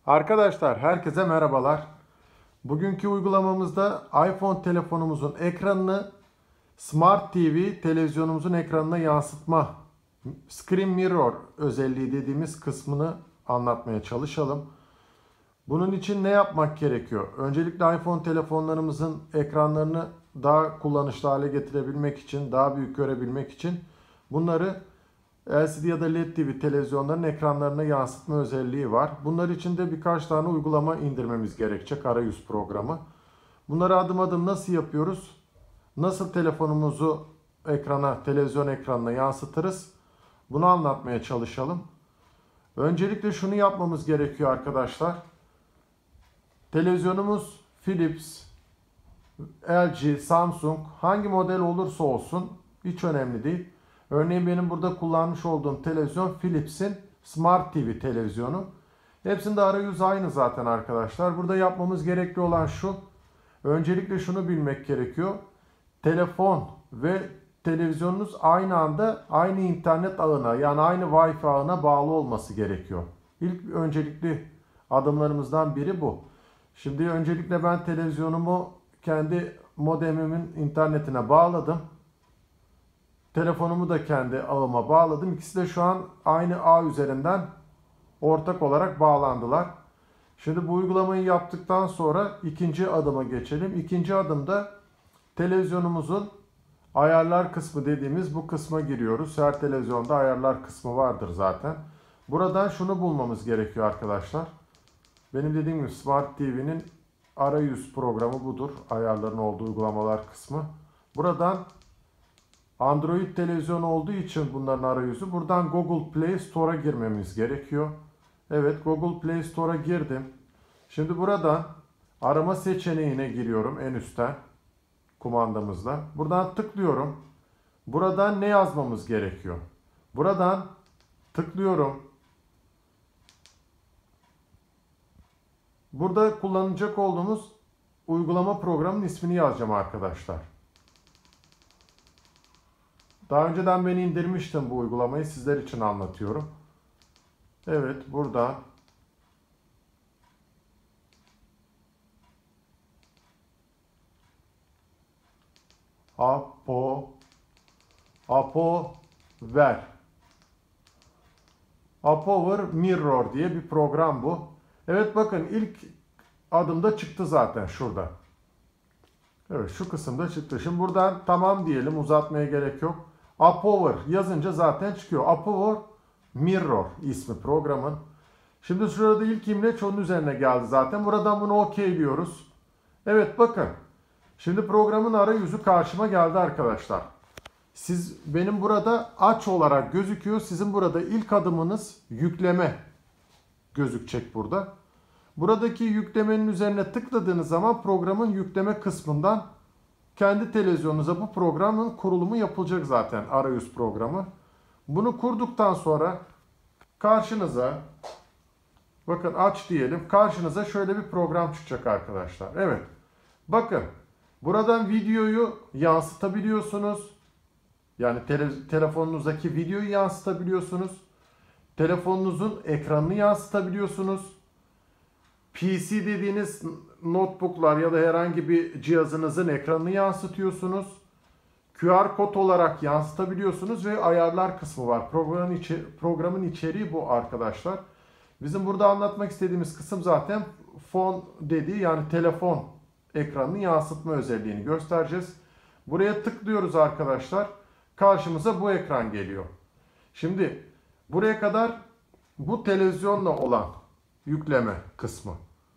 Arkadaşlar herkese merhabalar. Bugünkü uygulamamızda iPhone telefonumuzun ekranını Smart TV televizyonumuzun ekranına yansıtma Screen Mirror özelliği dediğimiz kısmını anlatmaya çalışalım. Bunun için ne yapmak gerekiyor? Öncelikle iPhone telefonlarımızın ekranlarını daha kullanışlı hale getirebilmek için, daha büyük görebilmek için bunları LCD ya da LED TV televizyonların ekranlarına yansıtma özelliği var. Bunlar için de birkaç tane uygulama indirmemiz gerekecek, arayüz programı. Bunları adım adım nasıl yapıyoruz? Nasıl telefonumuzu televizyon ekranına yansıtırız? Bunu anlatmaya çalışalım. Öncelikle şunu yapmamız gerekiyor arkadaşlar. Televizyonumuz Philips, LG, Samsung hangi model olursa olsun hiç önemli değil. Örneğin benim burada kullanmış olduğum televizyon Philips'in Smart TV televizyonu. Hepsinde arayüz aynı zaten arkadaşlar. Burada yapmamız gerekli olan şu. Öncelikle şunu bilmek gerekiyor. Telefon ve televizyonunuz aynı anda aynı internet ağına yani aynı Wi-Fi ağına bağlı olması gerekiyor. İlk öncelikli adımlarımızdan biri bu. Şimdi öncelikle ben televizyonumu kendi modemimin internetine bağladım. Telefonumu da kendi ağıma bağladım. İkisi de şu an aynı ağ üzerinden ortak olarak bağlandılar. Şimdi bu uygulamayı yaptıktan sonra ikinci adıma geçelim. İkinci adımda televizyonumuzun ayarlar kısmı dediğimiz bu kısma giriyoruz. Her televizyonda ayarlar kısmı vardır zaten. Buradan şunu bulmamız gerekiyor arkadaşlar. Benim dediğim gibi Smart TV'nin arayüz programı budur. Ayarların olduğu uygulamalar kısmı. Buradan Android televizyon olduğu için bunların arayüzü. Buradan Google Play Store'a girmemiz gerekiyor. Evet, Google Play Store'a girdim. Şimdi buradan arama seçeneğine giriyorum en üstten kumandamızla. Buradan tıklıyorum. Buradan ne yazmamız gerekiyor? Buradan tıklıyorum. Burada kullanacak olduğumuz uygulama programının ismini yazacağım arkadaşlar. Daha önceden ben indirmiştim bu uygulamayı. Sizler için anlatıyorum. Evet, burada Apover Mirror diye bir program bu. Evet, bakın ilk adımda çıktı zaten şurada. Evet, şu kısımda çıktı. Şimdi buradan tamam diyelim, uzatmaya gerek yok. Apover yazınca zaten çıkıyor. Apover Mirror ismi programın. Şimdi şurada ilk imleç onun üzerine geldi zaten. Buradan bunu OK diyoruz. Evet, bakın. Şimdi programın arayüzü karşıma geldi arkadaşlar. Benim burada aç olarak gözüküyor. Sizin burada ilk adımınız yükleme gözükecek burada. Buradaki yüklemenin üzerine tıkladığınız zaman programın yükleme kısmından kendi televizyonunuza bu programın kurulumu yapılacak zaten, arayüz programı. Bunu kurduktan sonra karşınıza, bakın aç diyelim, karşınıza şöyle bir program çıkacak arkadaşlar. Evet, bakın buradan videoyu yansıtabiliyorsunuz. Yani telefonunuzdaki videoyu yansıtabiliyorsunuz. Telefonunuzun ekranını yansıtabiliyorsunuz. PC dediğiniz notebooklar ya da herhangi bir cihazınızın ekranını yansıtıyorsunuz. QR kod olarak yansıtabiliyorsunuz ve ayarlar kısmı var. Programın içeriği bu arkadaşlar. Bizim burada anlatmak istediğimiz kısım zaten fon dediği, yani telefon ekranını yansıtma özelliğini göstereceğiz. Buraya tıklıyoruz arkadaşlar. Karşımıza bu ekran geliyor. Şimdi buraya kadar bu televizyonla olan yükleme kısmı.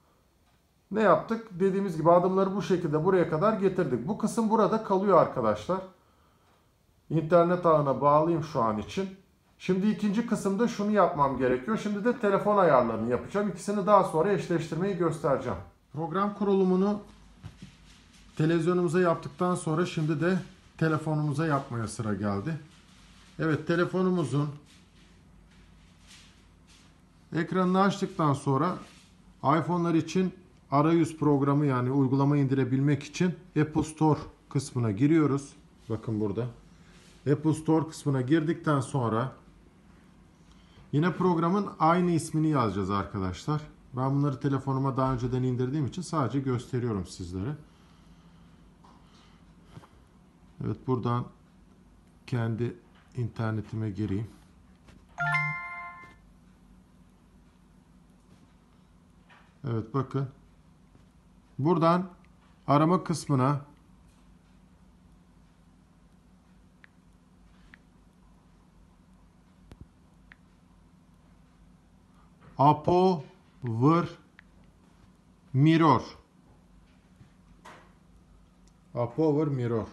Ne yaptık? Dediğimiz gibi adımları bu şekilde buraya kadar getirdik. Bu kısım burada kalıyor arkadaşlar. İnternet ağına bağlıyım şu an için. Şimdi ikinci kısımda şunu yapmam gerekiyor. Şimdi de telefon ayarlarını yapacağım. İkisini daha sonra eşleştirmeyi göstereceğim. Program kurulumunu televizyonumuza yaptıktan sonra şimdi de telefonumuza yapmaya sıra geldi. Evet, telefonumuzun ekranını açtıktan sonra iPhone'lar için arayüz programı, yani uygulama indirebilmek için Apple Store kısmına giriyoruz. Bakın burada. Apple Store kısmına girdikten sonra yine programın aynı ismini yazacağız arkadaşlar. Ben bunları telefonuma daha önceden indirdiğim için sadece gösteriyorum sizlere. Evet, buradan kendi internetime gireyim. Evet, bakın. Buradan arama kısmına ApoWer Mirror. ApoWer Mirror.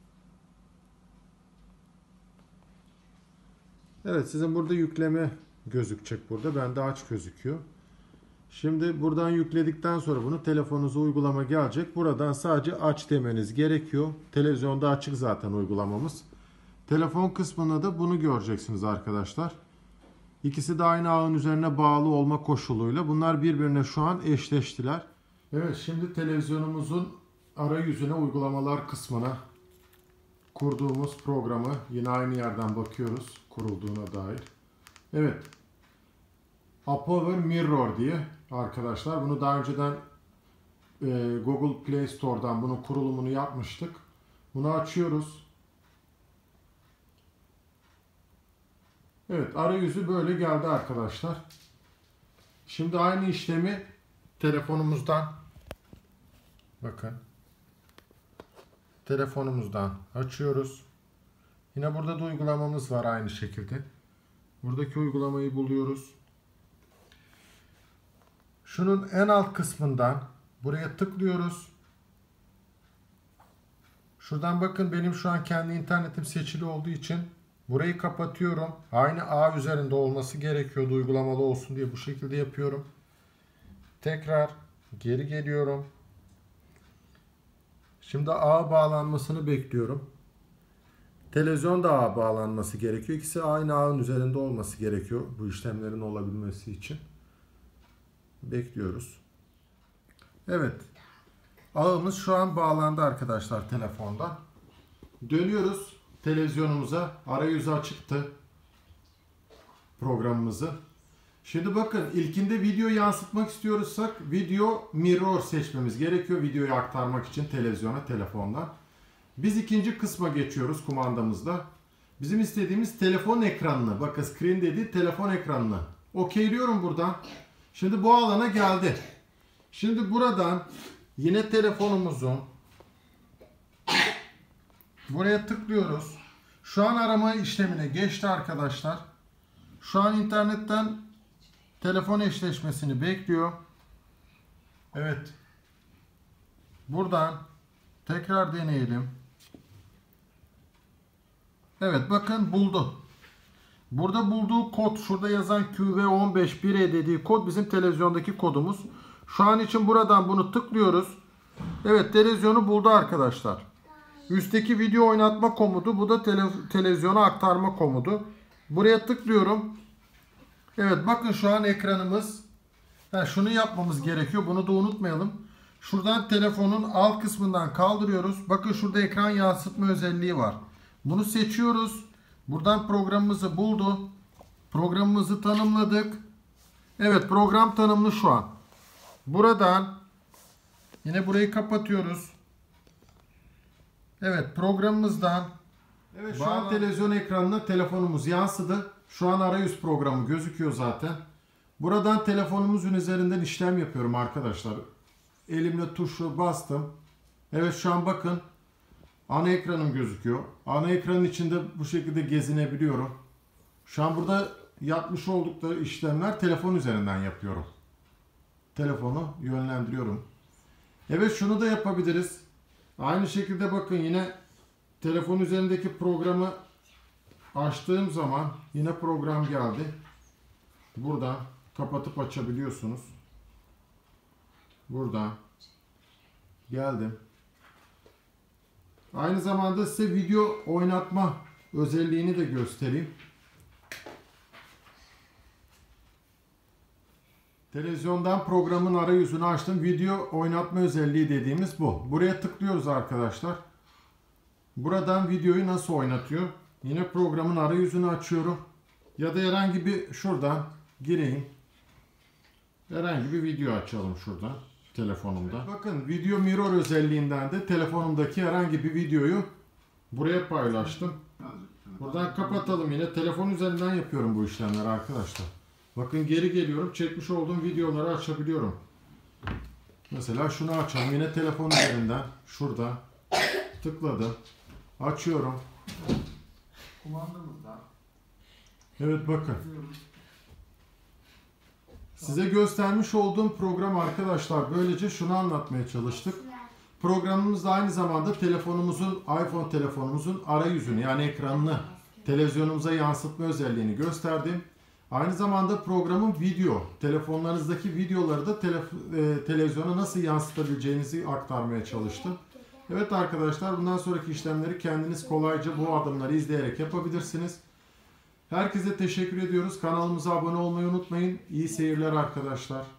Evet, sizin burada yükleme gözükecek burada. Bende aç gözüküyor. Şimdi buradan yükledikten sonra bunu telefonunuza uygulama gelecek. Buradan sadece aç demeniz gerekiyor. Televizyonda açık zaten uygulamamız. Telefon kısmında da bunu göreceksiniz arkadaşlar. İkisi de aynı ağın üzerine bağlı olma koşuluyla. Bunlar birbirine şu an eşleştiler. Evet, şimdi televizyonumuzun arayüzüne, uygulamalar kısmına kurduğumuz programı yine aynı yerden bakıyoruz kurulduğuna dair. Evet. ApoWer Mirror diye arkadaşlar. Bunu daha önceden Google Play Store'dan bunun kurulumunu yapmıştık. Bunu açıyoruz. Evet, arayüzü böyle geldi arkadaşlar. Şimdi aynı işlemi telefonumuzdan, bakın, telefonumuzdan açıyoruz. Yine burada da uygulamamız var aynı şekilde. Buradaki uygulamayı buluyoruz. Şunun en alt kısmından buraya tıklıyoruz. Şuradan bakın, benim şu an kendi internetim seçili olduğu için burayı kapatıyorum. Aynı ağ üzerinde olması gerekiyordu uygulamalı olsun diye bu şekilde yapıyorum. Tekrar geri geliyorum. Şimdi ağ bağlanmasını bekliyorum. Televizyon da ağa bağlanması gerekiyor. İkisi aynı ağın üzerinde olması gerekiyor bu işlemlerin olabilmesi için. Bekliyoruz. Evet. Ağımız şu an bağlandı arkadaşlar telefonda. Dönüyoruz televizyonumuza. Arayüzü açıktı programımızı. Şimdi bakın, ilkinde video yansıtmak istiyorsak video mirror seçmemiz gerekiyor. Videoyu aktarmak için televizyona, telefondan. Biz ikinci kısma geçiyoruz kumandamızda. Bizim istediğimiz telefon ekranını, bakın screen dediği telefon ekranını okeyliyorum buradan. Şimdi bu alana geldi. Şimdi buradan yine telefonumuzun buraya tıklıyoruz. Şu an arama işlemine geçti arkadaşlar. Şu an internetten telefon eşleşmesini bekliyor. Evet. Buradan tekrar deneyelim. Evet, bakın buldu. Burada bulduğu kod, şurada yazan QV151E dediği kod bizim televizyondaki kodumuz. Şu an için buradan bunu tıklıyoruz. Evet, televizyonu buldu arkadaşlar. Üstteki video oynatma komudu. Bu da televizyona aktarma komudu. Buraya tıklıyorum. Evet, bakın şu an ekranımız. Şunu yapmamız gerekiyor. Bunu da unutmayalım. Şuradan telefonun alt kısmından kaldırıyoruz. Bakın şurada ekran yansıtma özelliği var. Bunu seçiyoruz. Buradan programımızı buldu. Programımızı tanımladık. Evet, program tanımlı şu an. Buradan yine burayı kapatıyoruz. Evet, programımızdan. Evet, şu an televizyon ekranına telefonumuz yansıdı. Şu an arayüz programı gözüküyor zaten. Buradan telefonumuzun üzerinden işlem yapıyorum arkadaşlar. Elimle tuşu bastım. Evet, şu an bakın ana ekranım gözüküyor. Ana ekranın içinde bu şekilde gezinebiliyorum. Şu an burada yapmış oldukları işlemler telefon üzerinden yapıyorum. Telefonu yönlendiriyorum. Evet, şunu da yapabiliriz. Aynı şekilde bakın, yine telefon üzerindeki programı açtığım zaman yine program geldi. Buradan kapatıp açabiliyorsunuz. Buradan geldim. Aynı zamanda size video oynatma özelliğini de göstereyim. Televizyondan programın arayüzünü açtım. Video oynatma özelliği dediğimiz bu. Buraya tıklıyoruz arkadaşlar. Buradan videoyu nasıl oynatıyor? Yine programın arayüzünü açıyorum. Ya da herhangi bir şuradan gireyim. Herhangi bir video açalım şuradan telefonumda. Bakın video mirror özelliğinden de telefonumdaki herhangi bir videoyu buraya paylaştım. Buradan kapatalım yine. Telefon üzerinden yapıyorum bu işlemleri arkadaşlar. Bakın geri geliyorum. Çekmiş olduğum videoları açabiliyorum. Mesela şunu açalım. Yine telefon üzerinden. Şurada. Tıkladım. Açıyorum. Kumandamızda. Evet bakın. Size göstermiş olduğum program arkadaşlar. Böylece şunu anlatmaya çalıştık. Programımız da aynı zamanda telefonumuzun, iPhone telefonumuzun arayüzünü yani ekranını televizyonumuza yansıtma özelliğini gösterdim. Aynı zamanda programın telefonlarınızdaki videoları da televizyona nasıl yansıtabileceğinizi aktarmaya çalıştım. Evet arkadaşlar, bundan sonraki işlemleri kendiniz kolayca bu adımları izleyerek yapabilirsiniz. Herkese teşekkür ediyoruz. Kanalımıza abone olmayı unutmayın. İyi seyirler arkadaşlar.